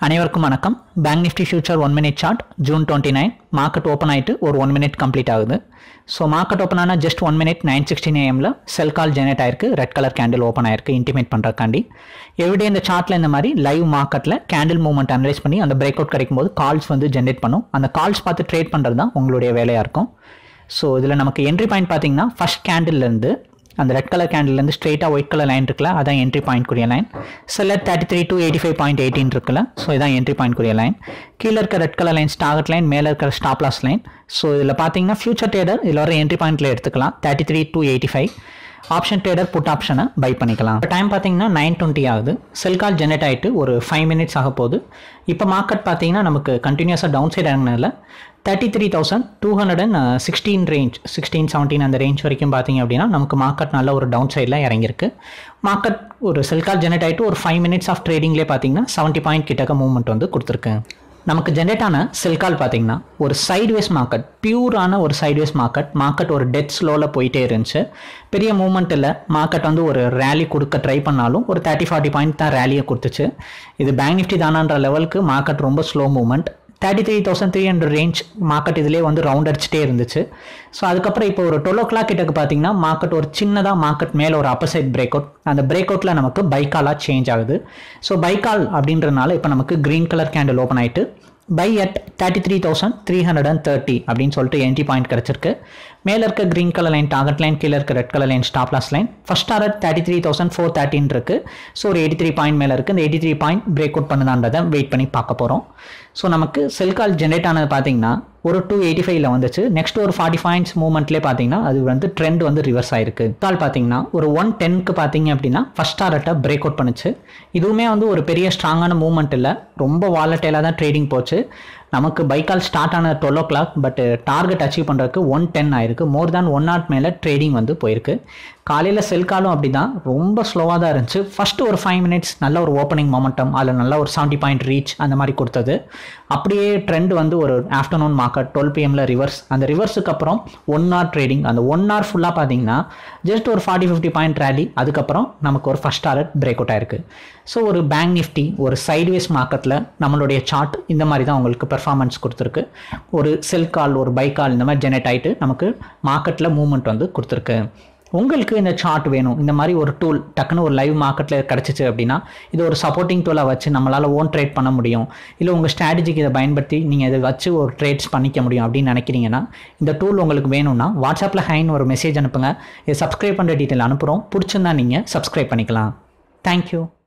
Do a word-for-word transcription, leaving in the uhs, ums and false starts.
அனைவருக்கும் வணக்கம். Bank Nifty future one minute chart June twenty nine market open ஆகிட்டு ஒரு ஒன் மினிட் கம்ப்ளீட் ஆகுது. ஸோ மார்க்கெட் ஓப்பன் ஆனால் just one minute nine sixteen ஏஎம்ல செல் கால் ஜெனரேட் ஆயிருக்கு. ரெட் கலர் கேண்டில் ஓப்பன் ஆயிருக்கு intimate பண்ணுறக்காண்டி. எவ்ரிடே இந்த சார்ட்டில் இந்த மாதிரி லைவ் மார்க்கெட்டில் கேண்டில் மூவ்மெண்ட் அனலைஸ் பண்ணி அந்த பிரேக் அவுட் கிடைக்கும் போது கால்ஸ் வந்து ஜென்ரேட் பண்ணும். அந்த கால்ஸ் பார்த்து ட்ரேட் பண்ணுறது தான் உங்களுடைய வேலையாக இருக்கும். ஸோ இதில் நமக்கு என்ட்ரி பாயிண்ட் பார்த்தீங்கன்னா ஃபர்ஸ்ட் கேண்டில்லேருந்து அந்த ரெட் கலர் கேண்டில்லேருந்து ஸ்ட்ரெயிட்டாக ஒயிட் கலர் லைன் இருக்குல்ல, அதான் என்ட்ரி பாயிண்ட் கூடிய line. Seller thirty three to eighty five point eighteen இருக்குல்ல, ஸோ இதான் என்ட்ரி பாயிண்ட் கூடிய லைன். கீழே இருக்க red colour line target line, மேலே இருக்கிற ஸ்டாப் லாஸ் லைன். ஸோ இதில் பார்த்தீங்கன்னா ஃபியூச்சர் ட்ரேடர் இதில் வர என்ட்ரி பாயிண்ட்டில் எடுத்துக்கலாம் thirty three to eighty five. Option trader put ஆப்ஷனை பை பண்ணிக்கலாம். இப்போ டைம் பார்த்தீங்கன்னா நைன் டுவெண்ட்டி ஆகுது. செல் கால் ஜெனரேட் ஆகிட்டு ஒரு ஃபைவ் மினிட்ஸ் ஆக போகுது. இப்போ மார்க்கெட் பார்த்தீங்கன்னா நமக்கு கண்டினியூஸாக டவுன் சைட் இறங்கினதில் thirty three thousand two hundred and sixteen range sixteen seventeen அந்த ரேஞ்ச் வரைக்கும் பார்த்தீங்க அப்படின்னா நமக்கு மார்க்கெட் நல்ல ஒரு டவுன் சைடில் இறங்கியிருக்கு. மார்க்கெட் ஒரு செல் கால் ஜெனரேட் ஆகிட்டு ஒரு ஃபைவ் மினிட்ஸ் ஆஃப் ட்ரேடிங்லேயே பார்த்தீங்கன்னா செவன்ட்டி பாயிண்ட் கிட்டக்க மூவ்மெண்ட் வந்து கொடுத்துருக்கு. நமக்கு ஜென்ரேட் ஆன செல் கால் பார்த்தீங்கன்னா ஒரு சைட்வேஸ் மார்க்கெட், பியூரான ஒரு சைட்வேஸ் மார்க்கெட். மார்க்கெட் ஒரு டெட் ஸ்லோவில் போயிட்டே இருந்துச்சு. பெரிய மூவ்மெண்ட் இல்லை. மார்க்கெட் வந்து ஒரு ரேலி கொடுக்க ட்ரை பண்ணாலும் ஒரு தேர்ட்டி ஃபார்ட்டி பாயிண்ட் தான் ரேலியை கொடுத்துச்சு. இது பேங்க் நிஃப்டி தானான்ற லெவலுக்கு மார்க்கெட் ரொம்ப slow movement. Thirty three thousand three hundred range market இதிலே வந்து ரவுண்ட் அடிச்சுட்டே இருந்துச்சு. ஸோ அதுக்கப்புறம் இப்போ ஒரு டுவெல் ஓ கிளாக் கிட்டக்கு பார்த்தீங்கன்னா மார்க்கெட் ஒரு சின்னதாக மார்க்கெட் மேலே ஒரு அப்பர் சைட் பிரேக் அவுட். அந்த பிரேக் அவுட்டில் நமக்கு பைக்காலாக சேஞ்ச் ஆகுது. ஸோ பைக்கால் அப்படின்றனால இப்போ நமக்கு க்ரீன் கலர் கேண்டில் ஓப்பன் ஆகிட்டு buy at thirty three thousand three hundred and thirty அப்படின்னு சொல்லிட்டு என்ட்ரி பாயிண்ட் கிடச்சிருக்கு. மேலே இருக்க green colour line target line, கீழே இருக்க red colour line stop loss line. First target thirty three thousand four thirteen இருக்கு. So ஒரு எயிட்டி த்ரீ பாயிண்ட் மேலே இருக்குது. இந்த eighty three point break out பண்ணுதான்றதை வெயிட் பண்ணி பார்க்க போகிறோம். ஸோ நமக்கு செல் கால் ஜென்ரேட் ஆனது பார்த்தீங்கன்னா ஒரு டூ எயிட்டி ஃபைவ்ல வந்துச்சு. நெக்ஸ்ட் ஒரு ஃபார்ட்டி பாயிண்ட்ஸ் மூவ்மெண்ட்லேயே பார்த்தீங்கன்னா அது வந்து ட்ரெண்ட் வந்து ரிவர்ஸ் ஆயிருக்கு. கால் பார்த்தீங்கன்னா ஒரு ஒன் டென்க்கு பார்த்தீங்க அப்படின்னா ஃபர்ஸ்ட் டார்கெட்டை பிரேக் அவுட் பண்ணுச்சு. இதுவுமே வந்து ஒரு பெரிய ஸ்ட்ராங்கான மூவ்மெண்ட் இல்லை, ரொம்ப வாலட்டைலாக தான் ட்ரேடிங் போச்சு. நமக்கு பைக்கால் ஸ்டார்ட் ஆன twelve o'clock, but target achieve பண்ணுறதுக்கு ஒன் டென் ஆயிருக்கு. மோர் தேன் ஒன் நாட் மேலே ட்ரேடிங் வந்து போயிருக்கு. காலையில் செல் காலும் அப்படி தான் ரொம்ப ஸ்லோவாக தான் இருந்துச்சு. ஃபஸ்ட்டு ஒரு ஃபைவ் மினிட்ஸ் நல்ல ஒரு ஓப்பனிங் மொமெண்டம், அதில் நல்ல ஒரு செவன்ட்டி பாயிண்ட் ரீச் அந்த மாதிரி கொடுத்தது. அப்படியே ட்ரெண்ட் வந்து ஒரு ஆஃப்டர்நூன் மார்க்கெட் டுவெல் பிஎம்ல ரிவர்ஸ். அந்த ரிவர்ஸுக்கு அப்புறம் ஒன் ஹவர் ட்ரேடிங். அந்த ஒன் ஹவர் ஃபுல்லாக பார்த்தீங்கன்னா ஜஸ்ட் ஒரு ஃபார்ட்டி ஃபிஃப்டி பாயிண்ட் ரேலி. அதுக்கப்புறம் நமக்கு ஒரு ஃபர்ஸ்ட் டார்கெட் பிரேக் அவுட் ஆயிருக்கு. ஸோ ஒரு பேங்க் நிஃப்டி ஒரு சைட்வேஸ் மார்க்கெட்டில் நம்மளுடைய சார்ட் இந்த மாதிரி தான் உங்களுக்கு பெர்ஃபார்மன்ஸ் கொடுத்துருக்கு. ஒரு செல் கால் ஒரு பை கால் இந்த மாதிரி ஜெனரேட் ஆகிட்டு நமக்கு மார்க்கெட்டில் மூவ்மெண்ட் வந்து கொடுத்துருக்கு. உங்களுக்கு இந்த சார்ட் வேணும், இந்த மாதிரி ஒரு டூல் டக்குன்னு ஒரு லைவ் மார்க்கெட்டில் கிடச்சிச்சு அப்படின்னா இது ஒரு சப்போர்ட்டிங் டூலாக வச்சு நம்மளால் ஓன் ட்ரேட் பண்ண முடியும், இல்லை உங்கள் ஸ்ட்ராட்டஜிக்கு இதை பயன்படுத்தி நீங்கள் இதை வச்சு ஒரு ட்ரேட்ஸ் பண்ணிக்க முடியும் அப்படின்னு நினைக்கிறீங்கன்னா இந்த டூல் உங்களுக்கு வேணும்னா வாட்ஸ்அப்பில் ஹைன்னு ஒரு மெசேஜ் அனுப்புங்க. இதை சப்ஸ்கிரைப் பண்ணுற டீட்டெயில் அனுப்புகிறோம். பிடிச்சிருந்தா நீங்கள் சப்ஸ்கிரைப் பண்ணிக்கலாம். தேங்க்யூ.